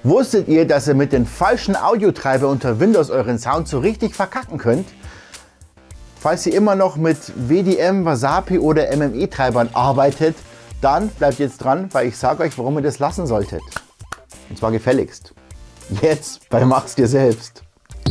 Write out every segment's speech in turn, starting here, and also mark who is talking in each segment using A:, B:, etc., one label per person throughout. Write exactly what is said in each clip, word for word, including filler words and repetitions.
A: Wusstet ihr, dass ihr mit den falschen Audiotreiber unter Windows euren Sound so richtig verkacken könnt? Falls ihr immer noch mit W D M, Wasapi oder M M E-Treibern arbeitet, dann bleibt jetzt dran, weil ich sage euch, warum ihr das lassen solltet. Und zwar gefälligst. Jetzt bei Mach's dir selbst.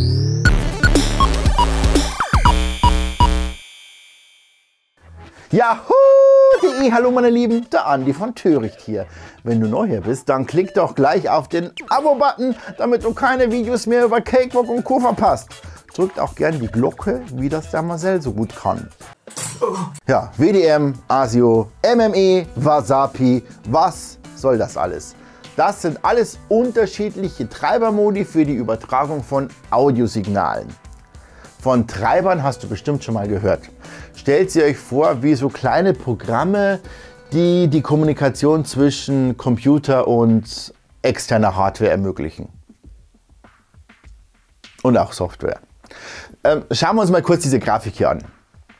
A: Yahoo! Hallo meine Lieben, der Andi von Töricht hier. Wenn du neu hier bist, dann klick doch gleich auf den Abo-Button, damit du keine Videos mehr über Cakewalk und Co. verpasst. Drückt auch gern die Glocke, wie das der Marcel so gut kann. Ja, W D M, ASIO, M M E, Wasapi, was soll das alles? Das sind alles unterschiedliche Treibermodi für die Übertragung von Audiosignalen. Von Treibern hast du bestimmt schon mal gehört. Stellt sie euch vor wie so kleine Programme, die die Kommunikation zwischen Computer und externer Hardware ermöglichen. Und auch Software. Ähm, schauen wir uns mal kurz diese Grafik hier an.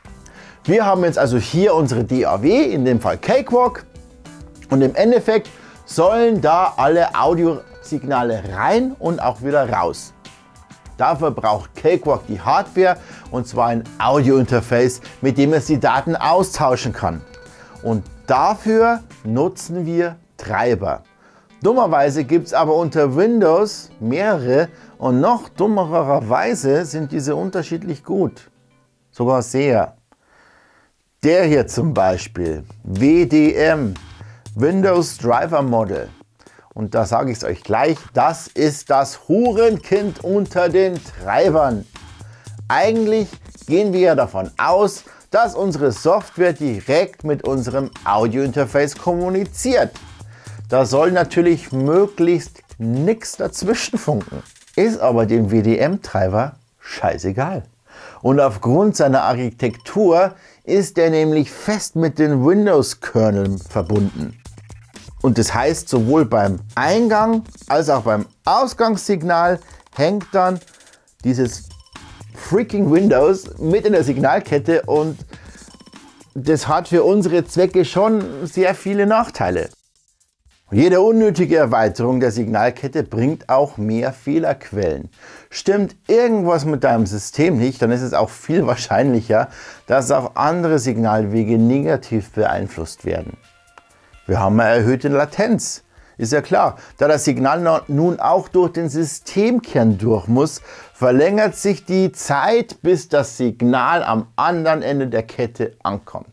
A: Wir haben jetzt also hier unsere D A W, in dem Fall Cakewalk. Und im Endeffekt sollen da alle Audiosignale rein und auch wieder raus. Dafür braucht Cakewalk die Hardware, und zwar ein Audio-Interface, mit dem es die Daten austauschen kann. Und dafür nutzen wir Treiber. Dummerweise gibt es aber unter Windows mehrere, und noch dummererweise sind diese unterschiedlich gut. Sogar sehr. Der hier zum Beispiel, W D M, Windows Driver Model. Und da sage ich es euch gleich, das ist das Hurenkind unter den Treibern. Eigentlich gehen wir ja davon aus, dass unsere Software direkt mit unserem Audio-Interface kommuniziert. Da soll natürlich möglichst nichts dazwischen funken. Ist aber dem W D M-Treiber scheißegal. Und aufgrund seiner Architektur ist er nämlich fest mit den Windows-Kerneln verbunden. Und das heißt, sowohl beim Eingang als auch beim Ausgangssignal hängt dann dieses freaking Windows mit in der Signalkette, und das hat für unsere Zwecke schon sehr viele Nachteile. Jede unnötige Erweiterung der Signalkette bringt auch mehr Fehlerquellen. Stimmt irgendwas mit deinem System nicht, dann ist es auch viel wahrscheinlicher, dass auch andere Signalwege negativ beeinflusst werden. Wir haben eine erhöhte Latenz. Ist ja klar, da das Signal nun auch durch den Systemkern durch muss, verlängert sich die Zeit, bis das Signal am anderen Ende der Kette ankommt.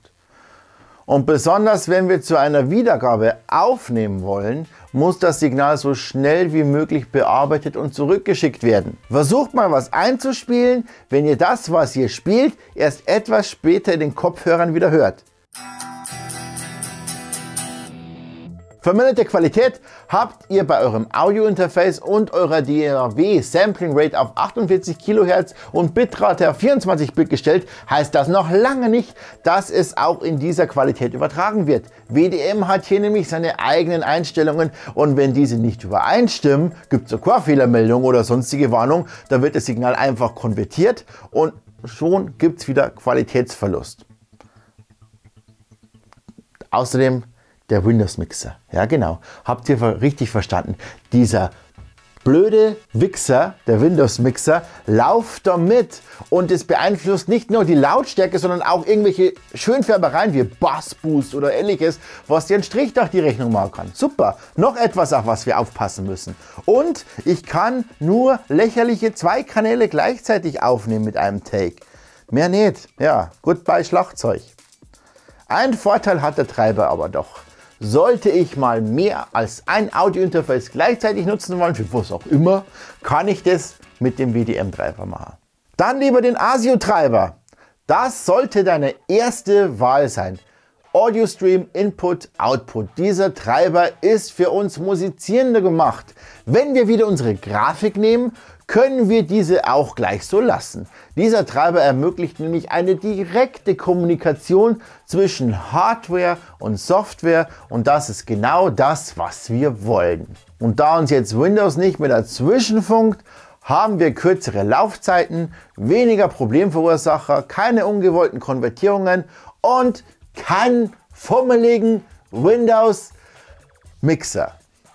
A: Und besonders wenn wir zu einer Wiedergabe aufnehmen wollen, muss das Signal so schnell wie möglich bearbeitet und zurückgeschickt werden. Versucht mal was einzuspielen, wenn ihr das, was ihr spielt, erst etwas später in den Kopfhörern wieder hört. Verminderte Qualität habt ihr bei eurem Audio-Interface und eurer D A W Sampling Rate auf achtundvierzig Kilohertz und Bitrate auf vierundzwanzig Bit gestellt, heißt das noch lange nicht, dass es auch in dieser Qualität übertragen wird. W D M hat hier nämlich seine eigenen Einstellungen, und wenn diese nicht übereinstimmen, gibt es sogar Fehlermeldung oder sonstige Warnung, dann wird das Signal einfach konvertiert und schon gibt es wieder Qualitätsverlust. Außerdem der Windows Mixer. Ja genau, habt ihr richtig verstanden. Dieser blöde Wichser, der Windows Mixer, lauft da mit, und es beeinflusst nicht nur die Lautstärke, sondern auch irgendwelche Schönfärbereien wie Bassboost oder ähnliches, was dir einen Strich durch die Rechnung machen kann. Super, noch etwas, auf was wir aufpassen müssen. Und ich kann nur lächerliche zwei Kanäle gleichzeitig aufnehmen mit einem Take. Mehr nicht. Ja, goodbye Schlagzeug. Ein Vorteil hat der Treiber aber doch. Sollte ich mal mehr als ein Audio-Interface gleichzeitig nutzen wollen, für was auch immer, kann ich das mit dem W D M-Treiber machen. Dann lieber den ASIO-Treiber. Das sollte deine erste Wahl sein. Audio Stream, Input, Output. Dieser Treiber ist für uns Musizierende gemacht. Wenn wir wieder unsere Grafik nehmen, können wir diese auch gleich so lassen. Dieser Treiber ermöglicht nämlich eine direkte Kommunikation zwischen Hardware und Software, und das ist genau das, was wir wollen. Und da uns jetzt Windows nicht mehr dazwischen funkt, haben wir kürzere Laufzeiten, weniger Problemverursacher, keine ungewollten Konvertierungen und keinen fummeligen Windows Mixer.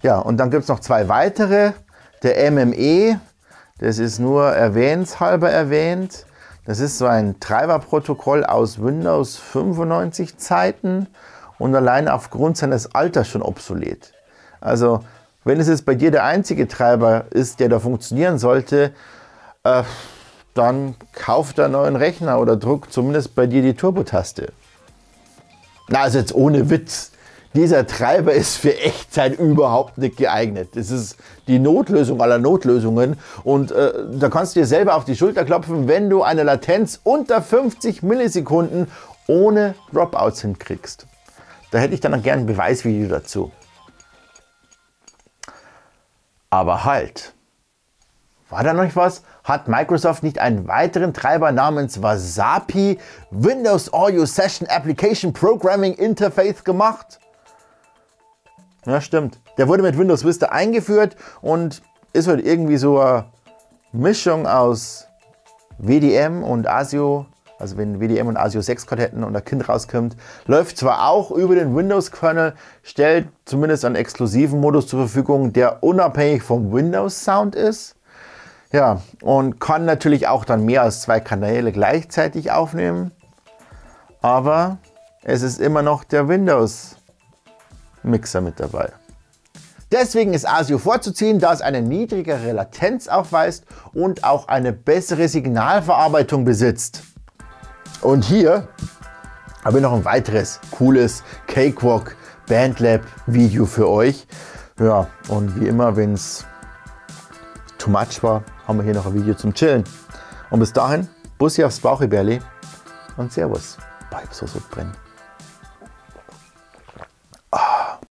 A: Ja, und dann gibt es noch zwei weitere. Der M M E, das ist nur erwähnenshalber erwähnt. Das ist so ein Treiberprotokoll aus Windows fünfundneunzig Zeiten und allein aufgrund seines Alters schon obsolet. Also wenn es jetzt bei dir der einzige Treiber ist, der da funktionieren sollte, äh, dann kauf da einen neuen Rechner oder druck zumindest bei dir die Turbo-Taste. Na, also jetzt ohne Witz. Dieser Treiber ist für Echtzeit überhaupt nicht geeignet. Das ist die Notlösung aller Notlösungen und äh, da kannst du dir selber auf die Schulter klopfen, wenn du eine Latenz unter fünfzig Millisekunden ohne Dropouts hinkriegst. Da hätte ich dann noch gerne ein Beweisvideo dazu. Aber halt, war da noch was? Hat Microsoft nicht einen weiteren Treiber namens Wasapi Windows Audio Session Application Programming Interface gemacht? Ja, stimmt. Der wurde mit Windows Vista eingeführt und ist halt irgendwie so eine Mischung aus W D M und ASIO. Also wenn W D M und ASIO sechs Code hätten und ein Kind rauskommt, läuft zwar auch über den Windows-Kernel, stellt zumindest einen exklusiven Modus zur Verfügung, der unabhängig vom Windows-Sound ist. Ja, und kann natürlich auch dann mehr als zwei Kanäle gleichzeitig aufnehmen. Aber es ist immer noch der Windows-Mixer mit dabei. Deswegen ist ASIO vorzuziehen, da es eine niedrigere Latenz aufweist und auch eine bessere Signalverarbeitung besitzt. Und hier habe ich noch ein weiteres cooles Cakewalk Bandlab Video für euch. Ja, und wie immer, wenn es too much war, haben wir hier noch ein Video zum Chillen. Und bis dahin, Bussi aufs Bauchibärli und Servus. Bleib so so brennen.